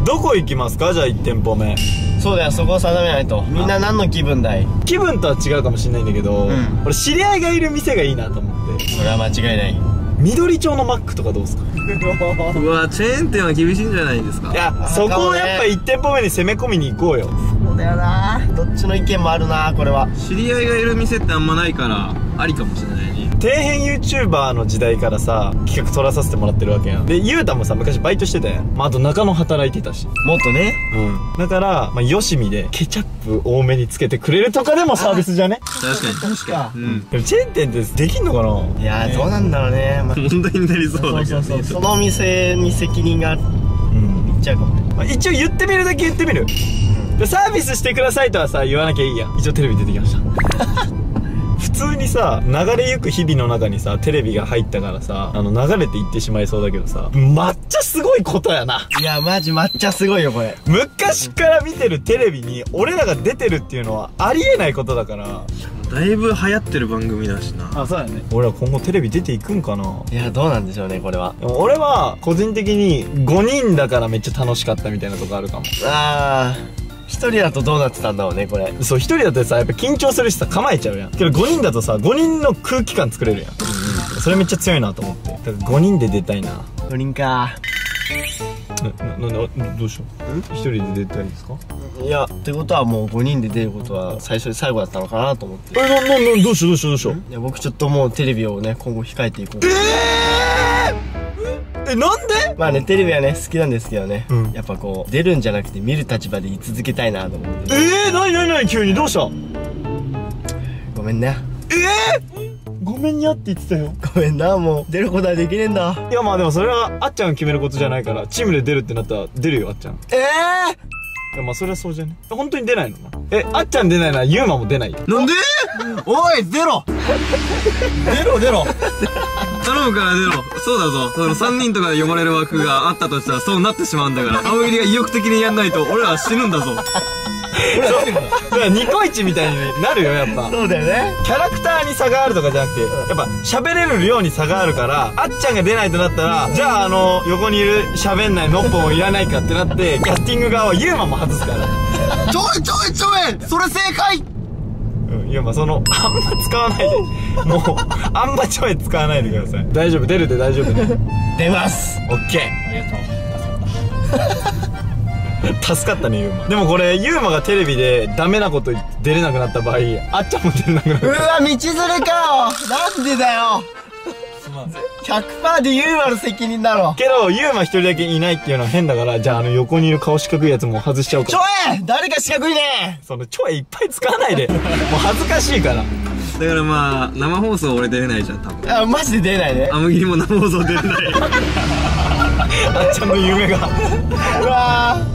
どこ行きますか？じゃあ1店舗目。 そうだよ、そこを定めないと。みんな何の気分だい？ 気分とは違うかもしれないんだけど、俺知り合いがいる店がいいなと思って。 それは間違いない。 緑町のマックとかどうすか？ うわ、チェーン店は厳しいんじゃないですか。 いや、そこをやっぱ1店舗目に攻め込みに行こうよ。 そうだよな。どっちの意見もあるな、これは。 知り合いがいる店ってあんまないからありかもしれないね。 底辺 YouTuber の時代からさ、企画取らさせてもらってるわけやん。で、ゆうたもさ、昔バイトしてたやん。まあ、あと中野働いてたし。 もっとね。 だから、まあ、よしみでケチャップ多めにつけてくれるとかでもサービスじゃね？ 確かに確かに。 でもチェーン店ってできんのかな？ いやー、どうなんだろうね。まあ、 問題になりそうだけどね。 そのお店に責任がいっちゃうかもね。 まあ、一応言ってみるだけ言ってみる。でサービスしてくださいとはさ、言わなきゃいいやん。一応テレビ出てきました。普通にさ、流れゆく日々の中にさ、テレビが入ったからさ、流れていってしまいそうだけどさ、抹茶すごいことやな。 いや、マジ抹茶すごいよ、これ。 昔から見てるテレビに俺らが出てるっていうのはありえないことだから。 だいぶ流行ってる番組だしな。 あ、そうやね。俺ら今後テレビ出ていくんかな。 いや、どうなんでしょうね、これは。 でも俺は個人的に5人だからめっちゃ楽しかったみたいなとこあるかも。 あー、一人だとどうなってたんだろうね、これ。 そう、1人だとさ、やっぱ緊張するしさ、構えちゃうやん。けど5人だとさ、5人の空気感作れるやん。それめっちゃ強いなと思って。だから5人で出たいな。 5人か。 どうしよう。1人で出たいですか？ いや、ってことはもう5人で出ることは最初で最後だったのかなと思って。 どうしよう。 いや、僕ちょっともうテレビをね、今後控えていこう。 なんで？ まあね、テレビはね、好きなんですけどね。やっぱこう、出るんじゃなくて見る立場で居続けたいなと思って。 なに急にどうした？ ごめんね。 ごめんにゃって言ってたよ。 ごめんな、もう出ることはできねえんだ。 いや、まあでもそれはあっちゃんが決めることじゃないから、チームで出るってなったら出るよ、あっちゃん。いや、まあそれはそうじゃね。本当に出ないのな。あっちゃん出ないならユーマも出ないよ。 なんで？ おい、出ろ出ろ頼むから出ろ。そうだぞ。その3人とかで呼ばれる枠があったとしたらそうなってしまうんだから。青桐が意欲的にやんないと俺らは死ぬんだぞ。 ニコイチみたいになるよ、やっぱ。 そうだよね。 キャラクターに差があるとかじゃなくて、やっぱ喋れる量に差があるから、あっちゃんが出ないとなったら、じゃあ横にいる喋んないノッポンもいらないかってなって、キャスティング側はユーマも外すから。 ちょいそれ正解。 いや、まああんま使わないで。もう、あんまちょい使わないでください。大丈夫、出るで大丈夫ね。 出ます。 オッケー。ありがとう。助かったね、ユーマ。でもこれ、ユーマがテレビでダメなこと言って出れなくなった場合、あっちゃんも出れなくなる。 うわ、道連れかよ。なんでだよ。100% でユーマの責任だろ。 けど、ユーマ一人だけいないっていうのは変だから、じゃあ横にいる顔四角いやつも外しちゃおうか。 誰か四角いね。 そのちょいいっぱい使わないで。もう恥ずかしいから。 だからまあ、生放送俺出れないじゃん、多分。 あ、マジで出ないね。 あむぎりも生放送出れない。 あっちゃんの夢が。 うわー。